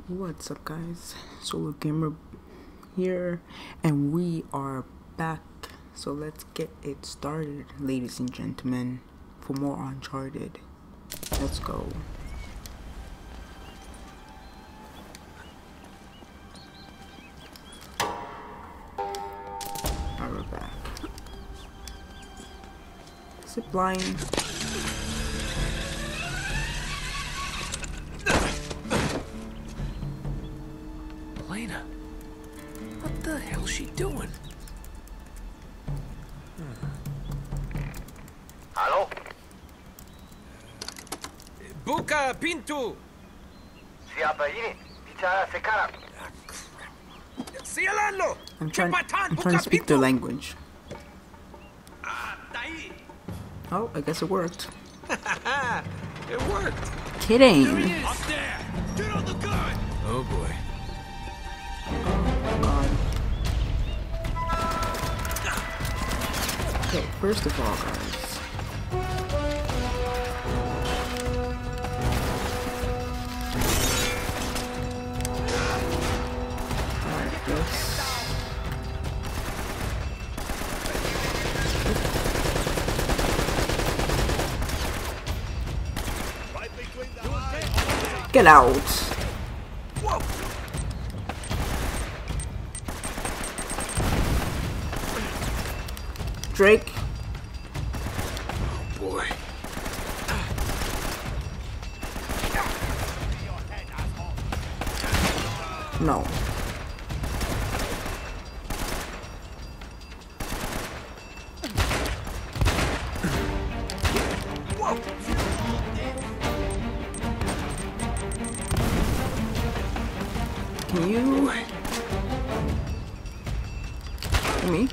What's up, guys? Solo Gamer here, and we are back. So let's get it started, ladies and gentlemen, for more Uncharted. Let's go. Alright, we're back. Zip line. Elena, what the hell's she doing? Hello? Buka Pintu! Siapa ini? Bicara sekarang. Ah, crap. Sialalo! I'm trying to speak their language. Oh, I guess it worked. It worked! Kidding! Up there! Get on the gun! Oh boy. God. Okay, first of all, guys. Alright, this. Get out! Whoa! Drake. Oh boy. No. Whoa! Can you? Me?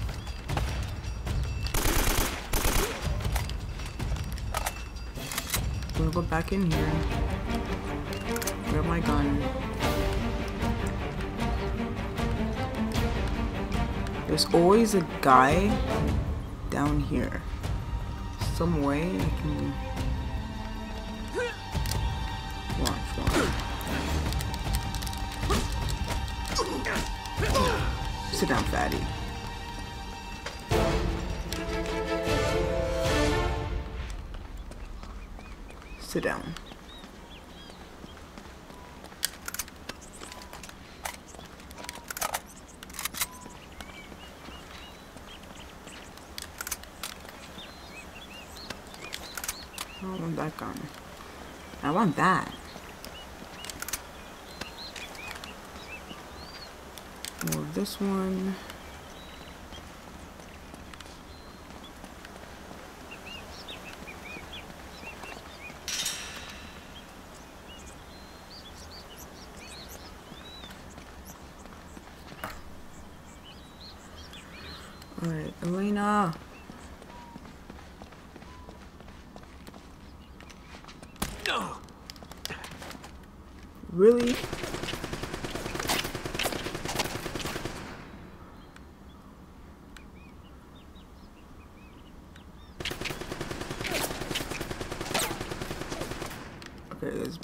We'll go back in here. Grab my gun. There's always a guy down here. Some way I can watch. Sit down, fatty. Sit down. I don't want that gun. I want that. More of this one. Alright, Elena. No! Really? Okay, there's...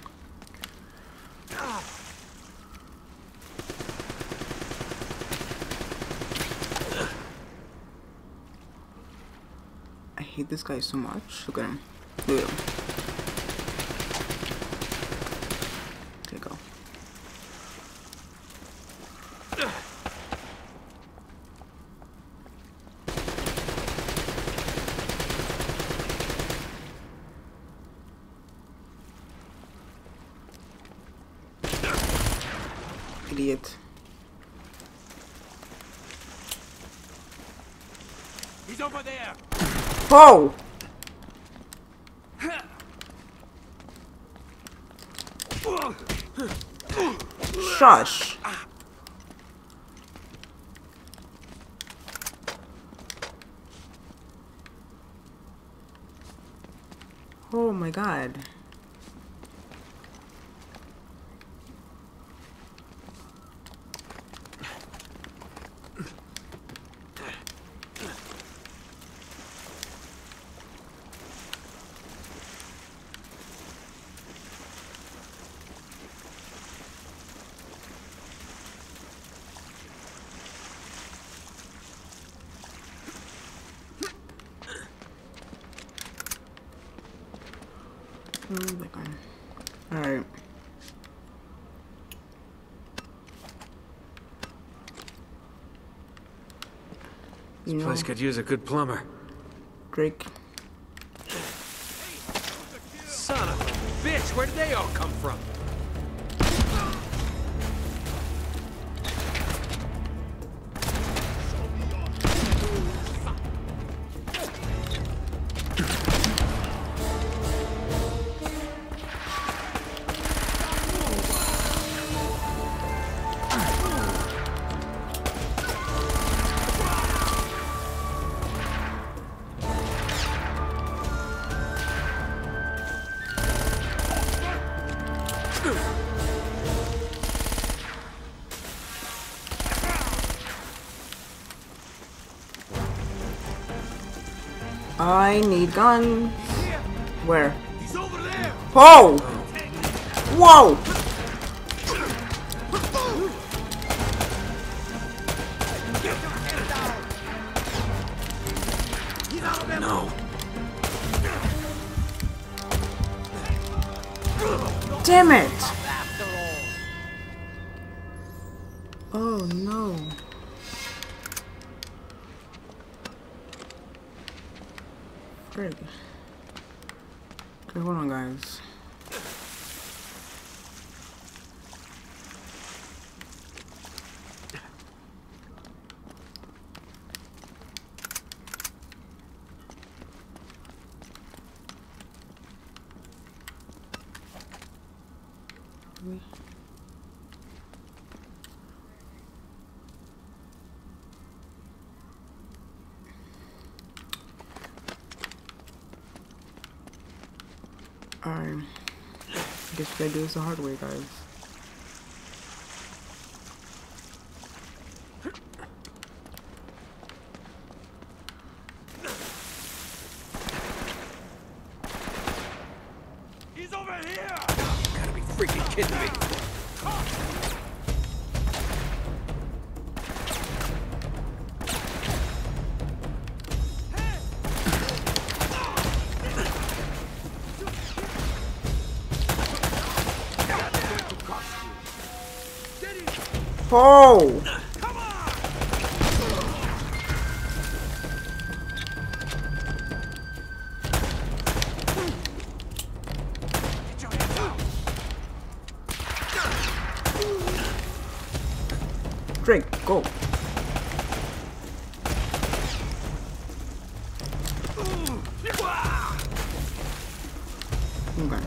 I hate this guy so much. Look at him. Look at him. Okay, go. Idiot. He's over there! Whoa! Shush. Oh my god. Alright. This place could use a good plumber. Drake. Son of a bitch, where did they all come from? I need guns. Where? He's over there! Oh! Whoa! No. Damn it! Oh no. Frick. Okay, hold on, guys. Alright. Guess we gotta do this the hard way, guys. He's over here! You gotta be freaking kidding me. Oh! Come on! Get your hands out! Drake, go. Okay.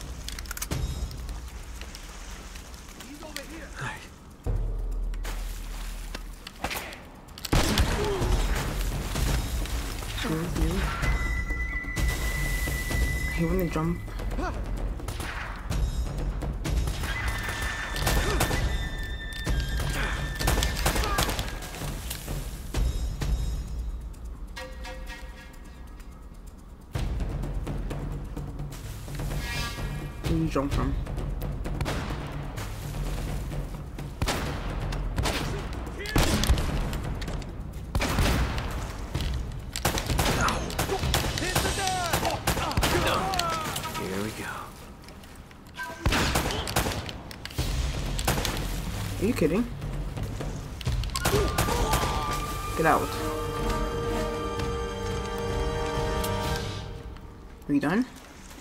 He's over here! You. He wanna jump. Where you jump from? Here we go. Are you kidding? Get out. Are you done?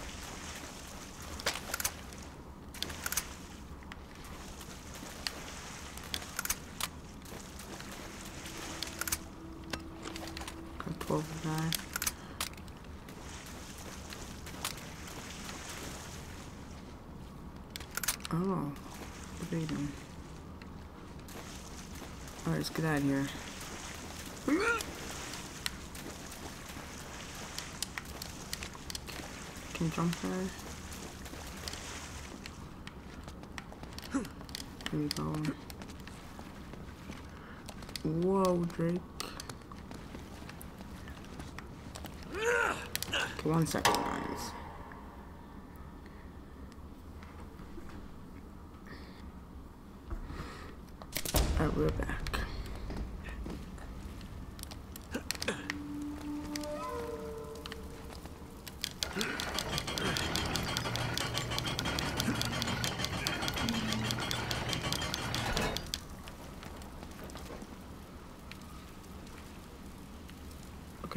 Got 12 of that. Oh, what are they doing? Alright, let's get out of here. Can you jump there? Here we go. Whoa, Drake. Okay, 1 second, guys. Alright, we're back.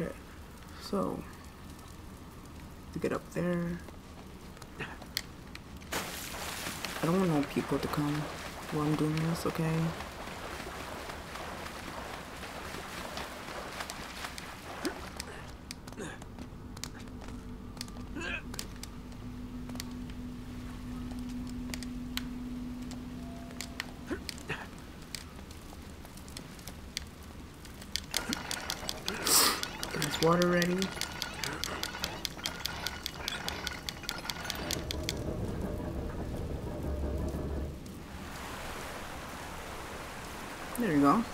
Okay, so to get up there, I don't want no people to come while I'm doing this, okay? Is water ready? There you go.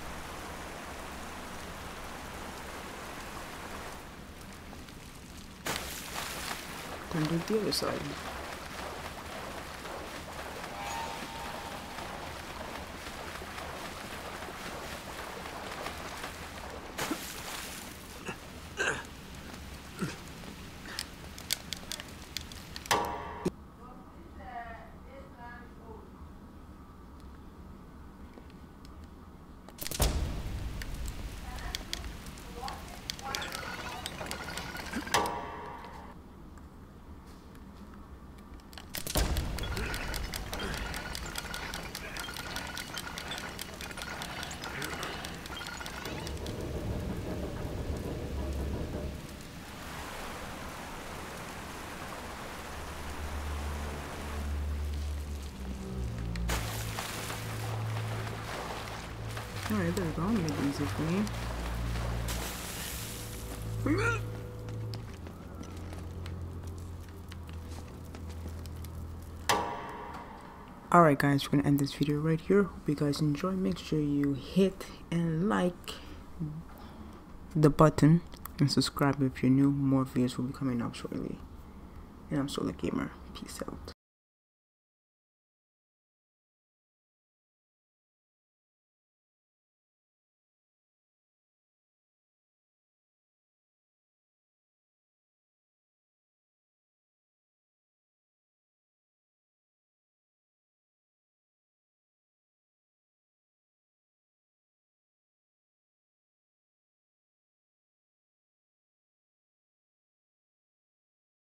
Time to do the other side. Alright, there we go. Make it easy for me. Alright guys, we're gonna end this video right here. Hope you guys enjoy. Make sure you hit and like the button and subscribe if you're new. More videos will be coming up shortly. And I'm Solar Gamer. Peace out.